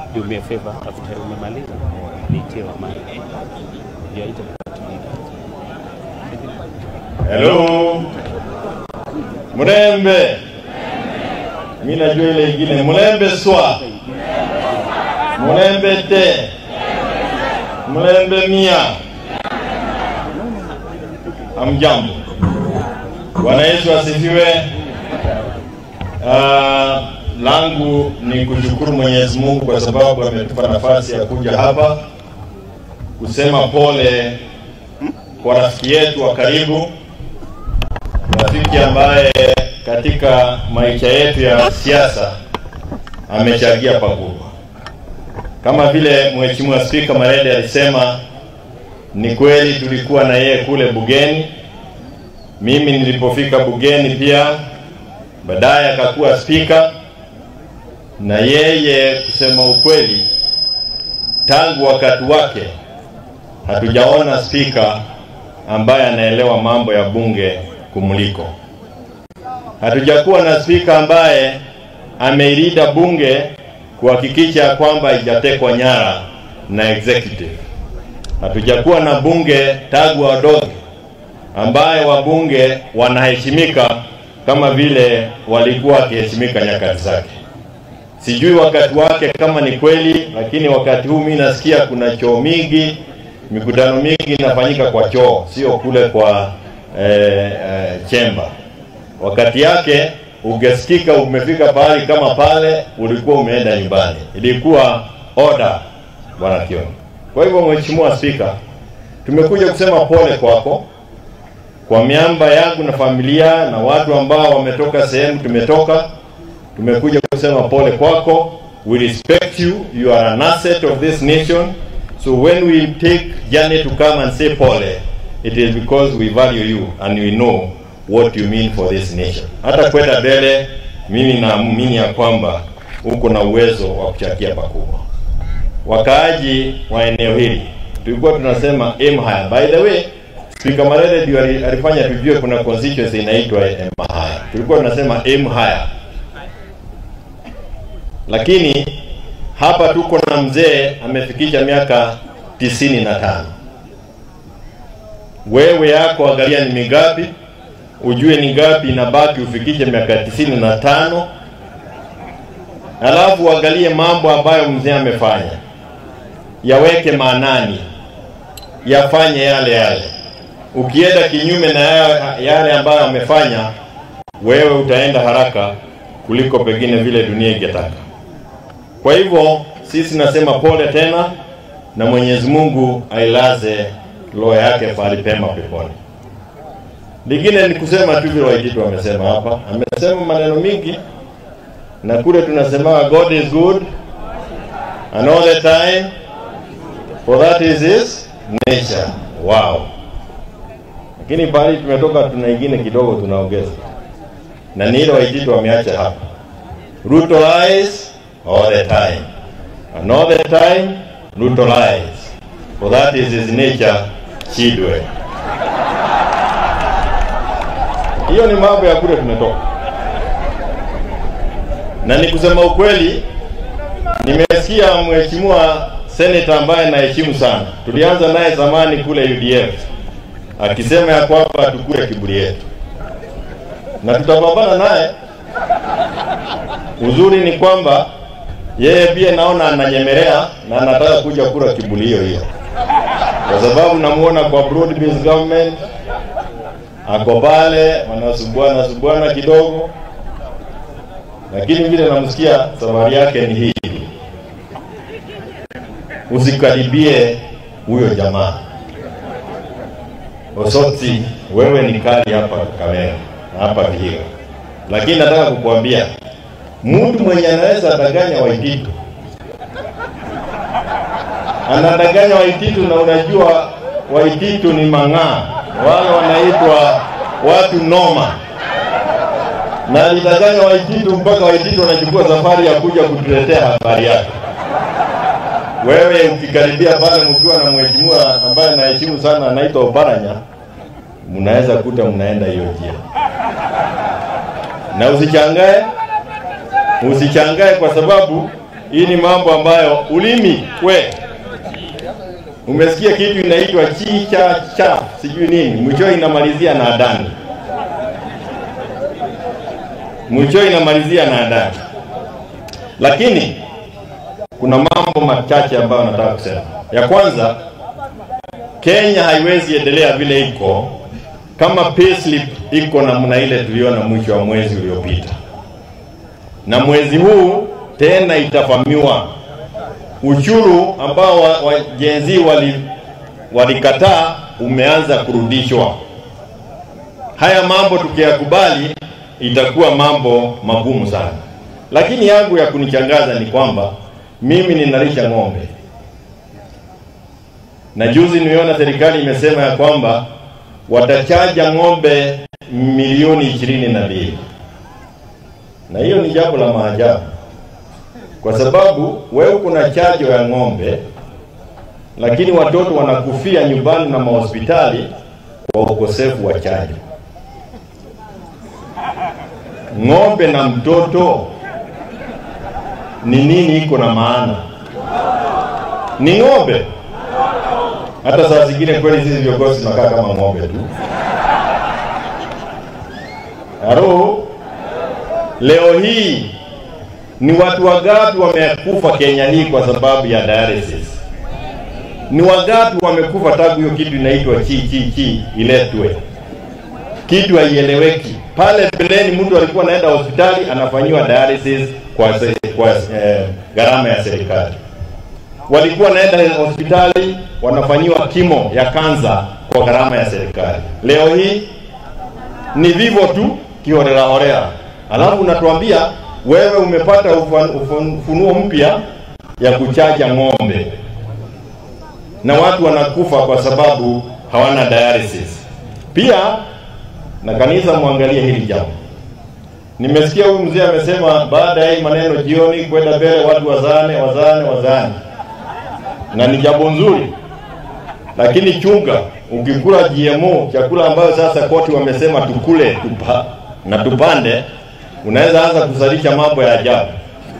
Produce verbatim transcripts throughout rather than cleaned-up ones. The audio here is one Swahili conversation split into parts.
do me a favor after umemaliza nitie wa mara ndio itakutumika. Hello Murembe, mimi najua ile ingine Murembe swa, Murembe te, Murembe mia. Amjambo. Bwana Yesu asifiwe. Uh, langu ni kushukuru Mwenyezi Mungu kwa sababu ametupa nafasi ya kuja hapa kusema pole kwa rafiki yetu wa karibu, rafiki ambaye katika maisha yetu ya siasa amechangia pakubwa. Kama vile Mheshimiwa Speaker Marende alisema, ni kweli tulikuwa na yeye kule bugeni. Mimi nilipofika bugeni pia, baadaye akakuwa speaker, na yeye kusema ukweli tangu wakati wake hatujaona speaker ambaye anaelewa mambo ya bunge kumuliko. Hatujakuwa na speaker ambaye ameirida bunge kuhakikisha kwamba haijatekwa nyara na executive. Hatujakuwa na bunge tagu wadogo ambaye wabunge wanaheshimika kama vile walikuwa wakiheshimika nyakati zake. Sijui wakati wake kama ni kweli, lakini wakati huu mimi nasikia kuna choo mingi, mikutano mingi inafanyika kwa choo, sio kule kwa eh, eh, chemba. Wakati yake ungesikika umefika pale kama pale ulikuwa umeenda nyumbani. Ilikuwa order Bwana Kioni. Kwa hivyo Mheshimiwa Speaker, tumekuja kusema pole kwako, kwa miamba yangu na familia na watu ambao wametoka sehemu tumetoka. Tumekuja kusema pole kwako. We respect you. You are an asset of this nation. So when we take journey to come and say pole, it is because we value you and we know what you mean for this nation. Hata kwenda mbele, mimi naamini ya kwamba uko na uwezo wa kuchangia pakubwa. Wakaaji wa eneo hili tulikuwa tunasema aim higher. By the way, Speaker Marende ndio alifanya tujue kuna constituency inaitwa aim higher. Tulikuwa tunasema aim higher. Lakini hapa tuko na mzee amefikisha miaka tisini na tano. Wewe yako angalia ni mingapi, ujue ni ngapi inabaki ufikishe miaka tisini na tano. Alafu angalie mambo ambayo mzee amefanya, yaweke maanani, yafanye yale yale. Ukienda kinyume na yale ambayo amefanya, wewe utaenda haraka kuliko pengine vile dunia ingetaka. Kwa hivyo sisi nasema pole tena, na Mwenyezi Mungu ailaze roho yake pahali pema peponi. Lingine ni kusema tu vile Waititu wamesema hapa. Amesema maneno mingi, na kule tunasema God is good and all the time, for that is his nature. Wow. Lakini pahali tumetoka tuna ingine kidogo tunaongeza. Na ni ile Waititu wameacha hapa. Ruto lies all the time. And all the time, Ruto lies. For that is his nature, Chidwe. Hiyo ni mambo ya kule tumetoka. Na ni kusema ukweli, nimesikia mheshimiwa senator ambaye naheshimu sana. Tulianza naye zamani kule U D F. Akisema ya kwamba tukule kiburi yetu. Na tutapambana naye. Uzuri ni kwamba yeye pia naona ananyemelea na anataka kuja kula kiburi hiyo hiyo. Kwa sababu namuona kwa broad based government ako pale wanasubuana subuana kidogo, lakini vile namsikia safari yake ni hii. Usikaribie huyo jamaa. Osoti, wewe ni kali hapa kamera, hapa Vihiga. Lakini nataka kukuambia, mtu mwenye anaweza danganya Waititu, anadanganya Waititu, na unajua Waititu ni mang'aa, wale wanaitwa watu noma. Na alidanganya Waititu mpaka Waititu wanachukua safari ya kuja kutuletea habari yake. Wewe ukikaribia pale mkiwa na mheshimiwa ambaye naheshimu sana anaitwa Oparanya, mnaweza kuta mnaenda hiyo njia. Na usichangae, usichangae kwa sababu hii ni mambo ambayo ulimi we umesikia kitu inaitwa chicha cha sijui nini, mwisho inamalizia na adani. Mwisho inamalizia na adani. Lakini kuna mambo machache ambayo nataka kusema. Ya kwanza, Kenya haiwezi endelea vile iko kama payslip iko namna ile tuliona mwisho wa mwezi uliopita. Na mwezi huu tena itafamiwa. Ushuru ambao wa, wa jenzi wali walikataa umeanza kurudishwa. Haya mambo tukiyakubali itakuwa mambo magumu sana. Lakini yangu ya kunichangaza ni kwamba mimi ninalisha ng'ombe. Na juzi nimeona serikali imesema ya kwamba watachaja ng'ombe milioni ishirini na mbili. Na hiyo ni jambo la maajabu. Kwa sababu wewe kuna chajo ya ng'ombe, lakini watoto wanakufia nyumbani na mahospitali kwa ukosefu wa chajo. Ng'ombe na mtoto ni nini iko na maana? Ni ng'ombe. Hata saa zingine kweli sisi viongozi tunakaa kama ng'ombe tu. Haro, leo hii ni watu wangapi wamekufa Kenya hii kwa sababu ya dialysis? Ni wangapi wamekufa tangu hiyo kitu inaitwa chi chi chi iletwe? Kitu haieleweki. Pale mbeleni mtu alikuwa anaenda hospitali anafanyiwa dialysis kwa kwa eh, gharama ya serikali. Walikuwa naenda hospitali wanafanyiwa kimo ya kansa kwa gharama ya serikali. Leo hii ni vivo tu kiholela holela. Alafu unatuambia wewe umepata ufunuo mpya ya kuchaja ng'ombe. Na watu wanakufa kwa sababu hawana dialysis. Pia na kanisa muangalie hili jambo. Nimesikia huyu mzee amesema baada ya hii maneno jioni kwenda mbele watu wazane wazane wazane. Na ni jambo nzuri. Lakini chunga, ukikula G M O, chakula ambayo sasa koti wamesema tukule tupa, na tupande, unaweza anza kuzalisha mambo ya ajabu.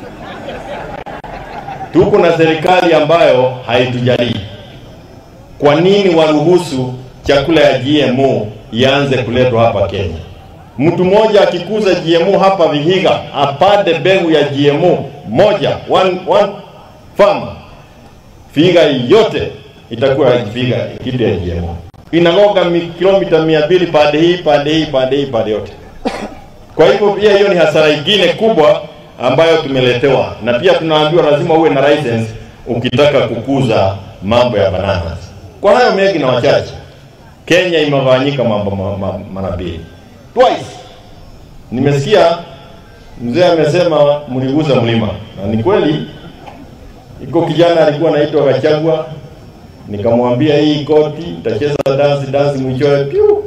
Tuko na serikali ambayo haitujali. Kwa nini waruhusu chakula ya G M O ianze kuletwa hapa Kenya? Mtu mmoja akikuza G M O hapa Vihiga, apande mbegu ya G M O moja, one, one farm, Vihiga yote itakuwa Vihiga kitu ya G M O. Inagoga kilomita mia mbili pande hii, pande hii, pande hii, pande yote. Kwa hivyo pia hiyo ni hasara nyingine kubwa ambayo tumeletewa. Na pia tunaambiwa lazima uwe na license ukitaka kukuza mambo ya bananas. Kwa hayo mengi na wachache, Kenya imefanyika mambo mara mbili. Twice. Nimesikia mzee amesema mliguza mlima. Na ni kweli iko kijana alikuwa anaitwa Gachagua, nikamwambia hii koti itacheza dance dance mwishowe piu.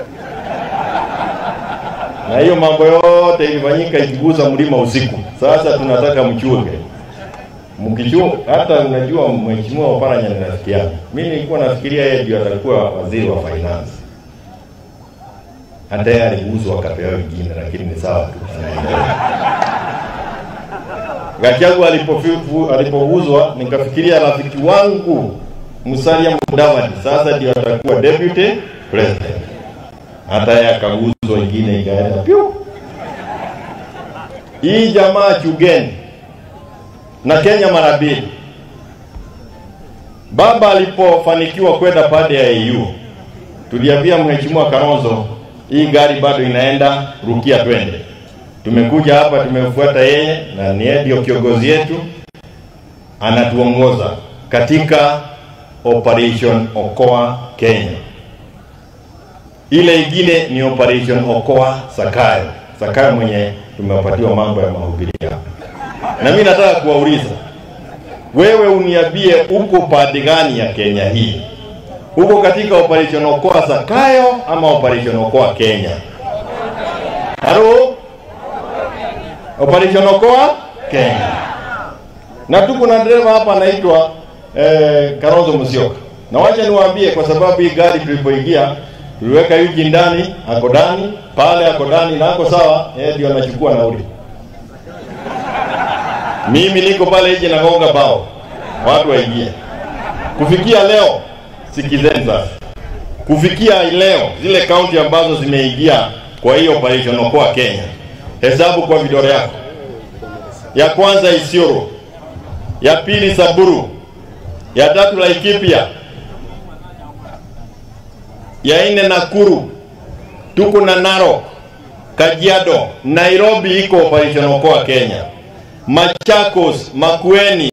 Na hiyo mambo yote ilifanyika ikiguza mlima usiku. Sasa tunataka mchunge. Mkichunga hata unajua mheshimiwa Oparanya ni rafiki yangu. Mimi nilikuwa nafikiria yeye ndio atakuwa waziri wa finance. Hata yeye aliguzwa akapewa wengine, lakini ni sawa tu. Gachagua alipofifu alipoguzwa nikafikiria rafiki wangu Musalia Mudavadi sasa ndio atakuwa deputy president. Hata yeye akaguzwa wengine ikaenda piu. Hii jamaa chugeni na Kenya mara mbili. Baba alipofanikiwa kwenda pande ya E U, tuliambia mheshimiwa Kalonzo hii gari bado inaenda, rukia twende. Tumekuja hapa tumefuata yeye na ni yeye ndio kiongozi yetu, anatuongoza katika Operation Okoa Kenya. Ile ingine ni Operation Okoa Sakayo. Sakayo mwenye tumepatiwa mambo ya mahubiri hapa. Na mimi nataka kuwauliza, wewe uniambie uko pande gani ya Kenya hii? Uko katika Operation Okoa Sakayo ama Operation Okoa Kenya? Halo? Operation Okoa Kenya. Na tuko na dereva hapa anaitwa eh, Kalonzo Musyoka. Na wacha niwaambie kwa sababu hii gari tulipoingia tuliweka yuji ndani, ako ndani, pale ako ndani na ako sawa, yeye ndio anachukua nauli. Mimi niko pale nje na gonga bao. Watu waingie. Kufikia leo, sikizeni sasa. Kufikia leo, zile kaunti ambazo zimeingia kwa hiyo operation Okoa Kenya. Hesabu kwa vidole yako. Ya kwanza Isiolo. Ya pili Samburu. Ya tatu Laikipia. Ya nne Nakuru. Tuko na Narok, Kajiado, Nairobi iko operation Okoa Kenya. Machakos, Makueni,